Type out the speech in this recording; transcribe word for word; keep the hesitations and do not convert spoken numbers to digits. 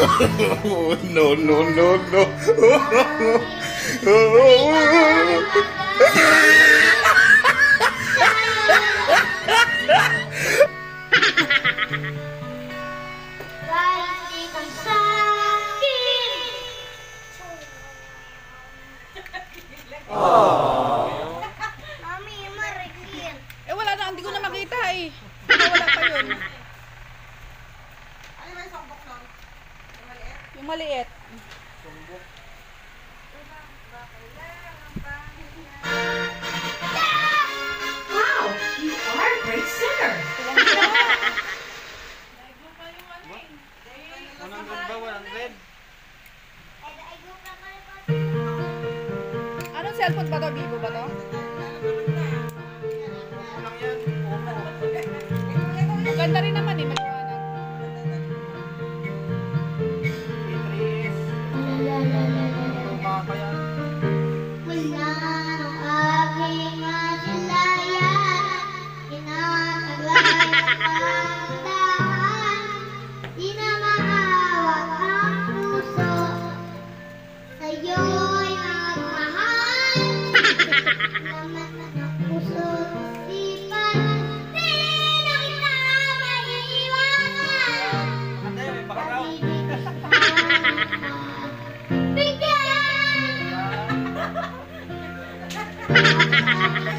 No, no, no, no. Mami, marikil. Eh wala na, hindi ko na makita eh. Wala pa yun. Ano ba yung sambok nun? Yung maliit? Yung maliit. Sumbok. Wow, you are a great singer. one hundred ba? one hundred? Anong cellphone ba to? Vivo ba to? Lang yan. Ang ganda rin naman eh. Maliwanag. Idris. Luma pa yan. Mula nung aking masilayan, inatagay ang pagdahan, di na maawag ang puso, sa'yo'y nagmahal. Laman ng puso't isipan, di na kita maiiwanan. Ate, may bakaraw. Bigyan!